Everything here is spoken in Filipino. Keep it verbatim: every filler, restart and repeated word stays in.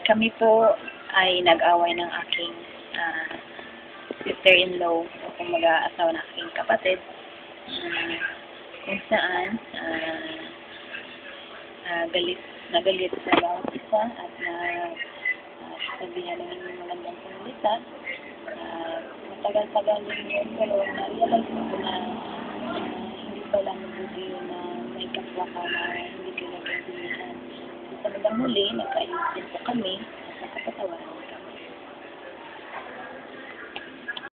Kami po ay nag-away ng aking uh, sister-in-law o kumaga asawa ng aking kapatid, uh, kung saan uh, uh, galit, nagalit sa bawat isa at na uh, sabihan ng mga magandang salita. Uh, matagal-tagal din yun, pero na-realize ko na uh, hindi pala mabuti na may kapwa ka na hindi ka nagkaintindihan. Sa bandang huli, nagkaayos din po kami at nakapatawaran.